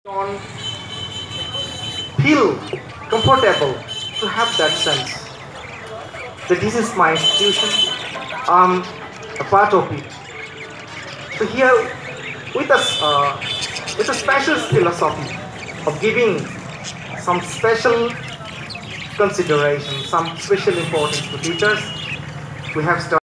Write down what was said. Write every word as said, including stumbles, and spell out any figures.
don't feel comfortable to have that sense that this is my institution, I'm a part of it. So here, with a, uh, with a special philosophy of giving some special consideration, some special importance to teachers, we have started